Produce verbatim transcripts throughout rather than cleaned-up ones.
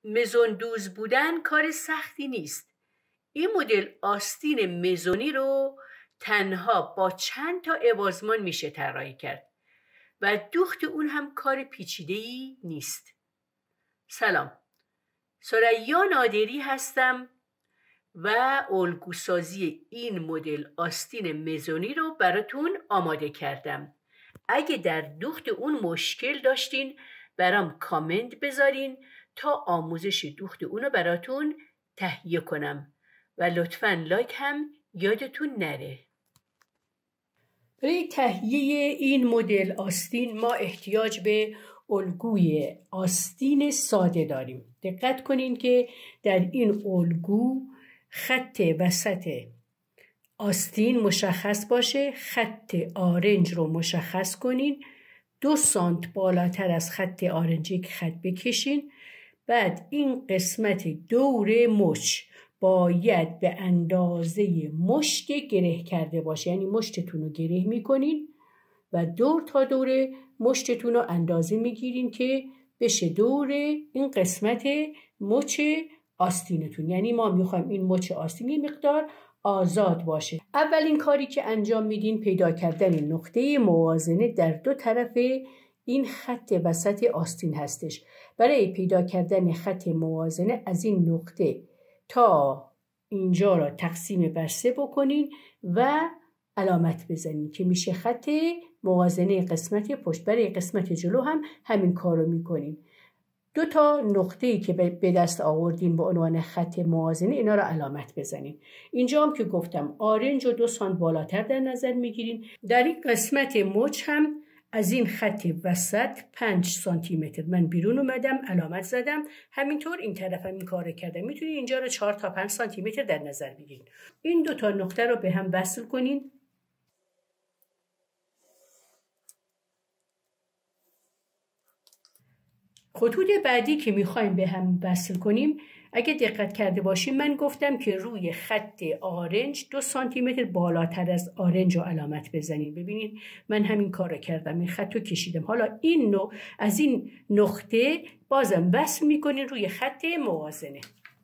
مزوندوز بودن کار سختی نیست. این مدل آستین مزونی رو تنها با چند تا اوازمان میشه طراحی کرد و دوخت اون هم کار پیچیده‌ای نیست. سلام، ثریا نادری هستم و الگوسازی این مدل آستین مزونی رو براتون آماده کردم. اگه در دوخت اون مشکل داشتین برام کامنت بذارین تا آموزش دوخت اون رو براتون تهیه کنم و لطفاً لایک هم یادتون نره. برای تهیه این مدل آستین ما احتیاج به الگوی آستین ساده داریم. دقت کنین که در این الگو خط وسط آستین مشخص باشه. خط آرنج رو مشخص کنین. دو سانت بالاتر از خط آرنج یک خط بکشین. بعد این قسمت دور مچ باید به اندازه مشت گره کرده باشه، یعنی مشتتون رو گره میکنین و دور تا دور مشتتون رو اندازه میگیرین که بشه دور این قسمت مچ آستینتون. یعنی ما میخوایم این مچ آستین یه مقدار آزاد باشه. اولین کاری که انجام میدین پیدا کردن نقطه موازنه در دو طرف این خط وسط آستین هستش. برای پیدا کردن خط موازنه از این نقطه تا اینجا را تقسیم بر سه بکنین و علامت بزنین که میشه خط موازنه قسمت پشت. برای قسمت جلو هم همین کار رو میکنین. دو تا نقطه‌ای که به دست آوردین به عنوان خط موازنه اینا رو علامت بزنین. اینجا هم که گفتم آرنج و دو سانت بالاتر در نظر میگیرین. در این قسمت مچ هم از این خط وسط پنج سانتی متر من بیرون اومدم علامت زدم. همینطور این طرف هم این کار کردم. میتونین اینجا رو چهار تا پنج سانتی متر در نظر بگیرین. این دو تا نقطه رو به هم وصل کنین. خطوط بعدی که میخوایم به هم وصل کنیم، اگه دقت کرده باشیم من گفتم که روی خط آرنج دو سانتی متر بالاتر از آرنج رو علامت بزنید. ببینید من همین کار رو کردم، این خط رو کشیدم. حالا این نو از این نقطه بازم وصل میکنین روی خط موازنه.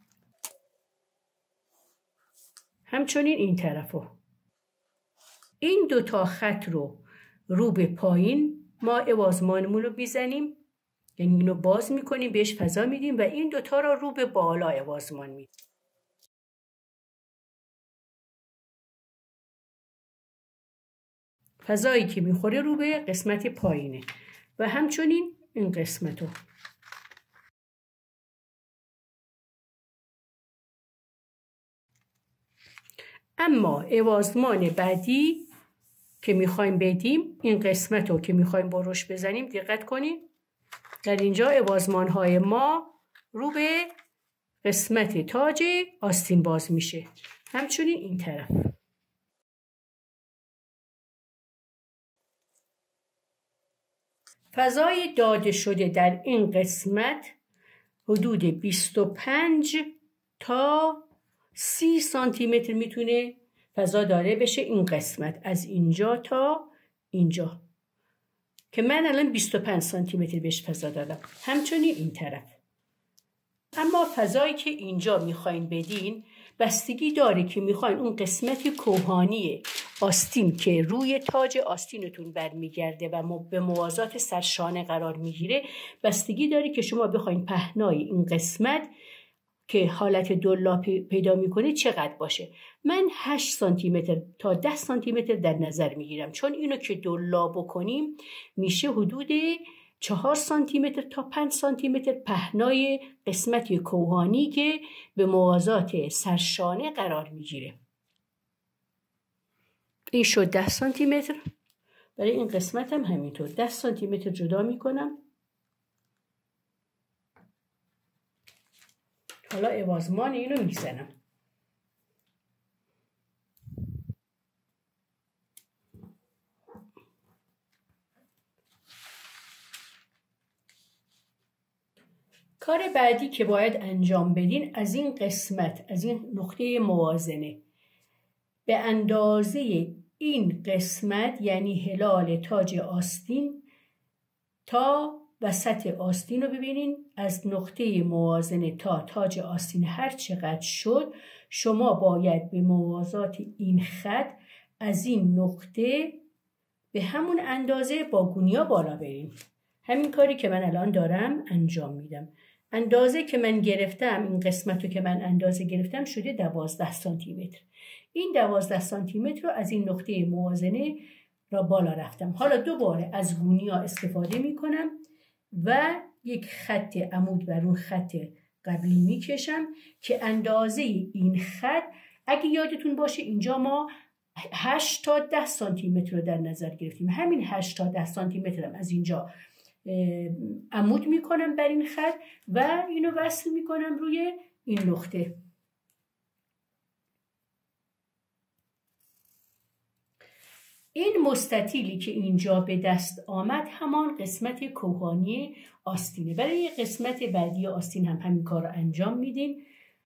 همچنین این طرفو. این دو تا خط رو رو به پایین ما اوازمانمون رو میزنیم، یعنی اینو باز میکنیم بهش فضا میدیم و این دوتا را رو به بالا اوازمان میدیم. فضایی که میخوره رو به قسمت پایینه و همچنین این قسمتو. اما اوازمان بعدی که میخوایم بدیم این قسمتو که میخوایم بروش بزنیم دقت کنیم. در اینجا اوازمان های ما رو به قسمت تاج آستین باز میشه. همچنین این طرف. فضای داده شده در این قسمت حدود بیست و پنج تا سی سانتی متر میتونه فضا داره بشه این قسمت از اینجا تا اینجا که من الان بیست و پنج سانتی متر بهش فضا دادم. همچنین این طرف. اما فضایی که اینجا میخواین بدین بستگی داره که میخواین اون قسمت کوهانی آستین که روی تاج آستینتون برمیگرده و به موازات سرشانه قرار میگیره، بستگی داره که شما بخواین پهنای این قسمت که حالت دولا پیدا میکنه چقدر باشه. من هشت سانتی متر تا ده سانتی متر در نظر میگیرم، چون اینو که دولا بکنیم میشه حدود چهار سانتی متر تا پنج سانتی متر پهنای قسمت کوهانی که به موازات سرشانه قرار میگیره. این شد ده سانتی متر. برای این قسمت هم همینطور ده سانتی متر جدا میکنم. حالا اوازمان اینو میزنم. کار بعدی که باید انجام بدین از این قسمت، از این نقطه موازنه به اندازه این قسمت، یعنی هلال تاج آستین تا وسط آستین رو ببینین از نقطه موازنه تا تاج آستین هر چقدر شد شما باید به موازات این خط از این نقطه به همون اندازه با گونیا بالا بریم. همین کاری که من الان دارم انجام میدم. اندازه که من گرفتم، این قسمت رو که من اندازه گرفتم شده دوازده سانتی متر. این دوازده سانتی متر رو از این نقطه موازنه را بالا رفتم. حالا دوباره از گونیا استفاده میکنم و یک خط عمود بر اون خط قبلی میکشم که اندازه این خط، اگه یادتون باشه اینجا ما هشت تا ده سانتی متر رو در نظر گرفتیم. همین هشت تا ده سانتی متر هم از اینجا عمود میکنم بر این خط و اینو وصل میکنم روی این نقطه. این مستطیلی که اینجا به دست آمد همان قسمت کوهانی آستینه. برای قسمت بعدی آستین هم همین کار رو انجام میدین.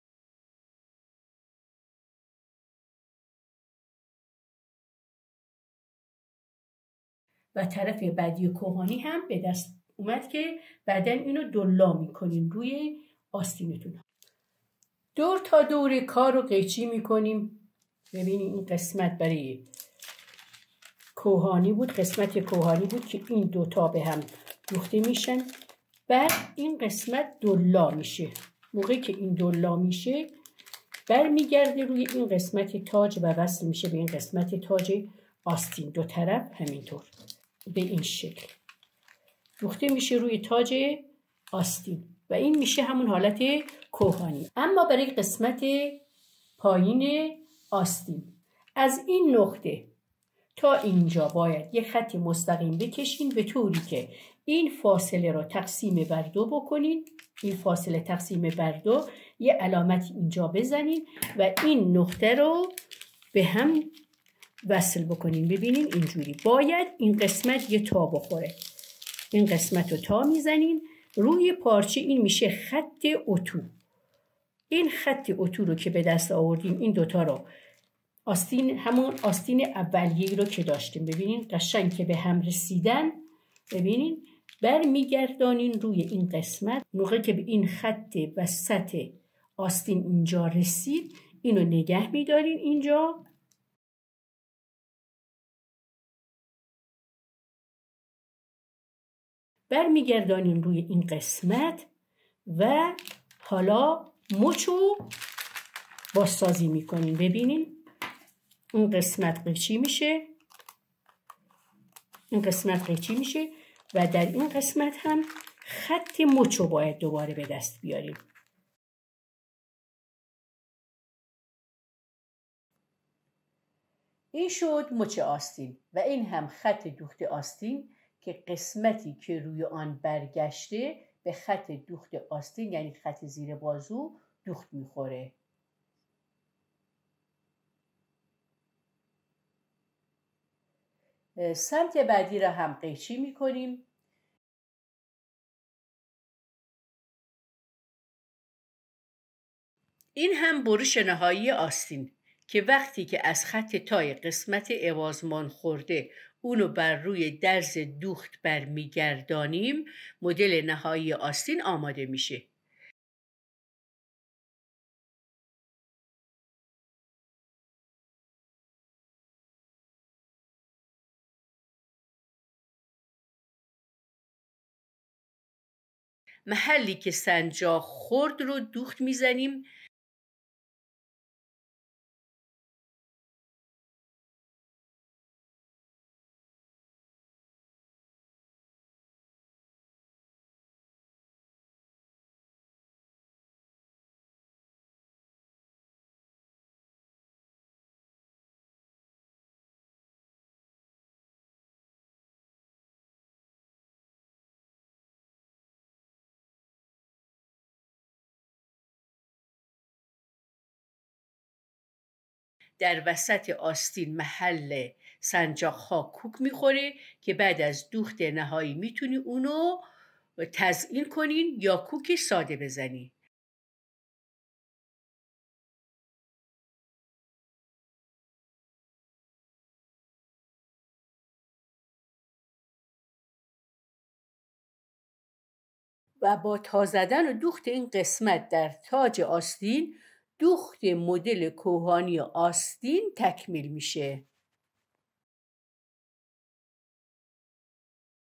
و طرف بعدی کوهانی هم به دست اومد که بعدن اینو دلا میکنیم روی آستینتون. دور تا دور کار رو قیچی میکنیم. ببینید این قسمت برای کوهانی بود، قسمت کوهانی بود که این دوتا به هم دوخته میشن. بعد این قسمت دلا میشه. موقعی که این دلا میشه برمیگرده روی این قسمت تاج و وصل میشه به این قسمت تاج آستین. دو طرف همینطور به این شکل دوخته میشه روی تاج آستین و این میشه همون حالت کوهانی. اما برای قسمت پایین آستین از این نقطه تا اینجا باید یک خط مستقیم بکشین به طوری که این فاصله رو تقسیم بر دو بکنین. این فاصله تقسیم بر دو یه علامت اینجا بزنین و این نقطه رو به هم وصل بکنین. ببینین اینجوری باید این قسمت یه تا بخوره. این قسمت رو تا میزنین روی پارچه. این میشه خط اتو. این خط اتو رو که به دست آوردیم این دوتا رو آستین، همون آستین اولیه رو که داشتیم، ببینین قشنگ که به هم رسیدن. ببینین بر میگردانین روی این قسمت. موقع که به این خط وسط آستین اینجا رسید اینو نگه میدارین اینجا. بر میگردانین روی این قسمت و حالا مچو بازسازی میکنین. ببینین این قسمت قیچی میشه، این قسمت قیچی میشه و در این قسمت هم خط مچو باید دوباره به دست بیاریم. این شد مچ آستین و این هم خط دوخت آستین که قسمتی که روی آن برگشته به خط دوخت آستین یعنی خط زیر بازو دوخت میخوره. سمت بعدی را هم قیچی میکنیم. این هم برش نهایی آستین که وقتی که از خط تای قسمت عوضمان خورده اونو بر روی درز دوخت برمیگردانیم مدل نهایی آستین آماده میشه. محلی که سنجاق خورد رو دوخت میزنیم. در وسط آستین محل سنجاق ها کوک میخوره که بعد از دوخت نهایی میتونی اونو تزیین کنین یا کوک ساده بزنین. و با تا زدن و دوخت این قسمت در تاج آستین، دوخت مدل کوهانی آستین تکمیل میشه.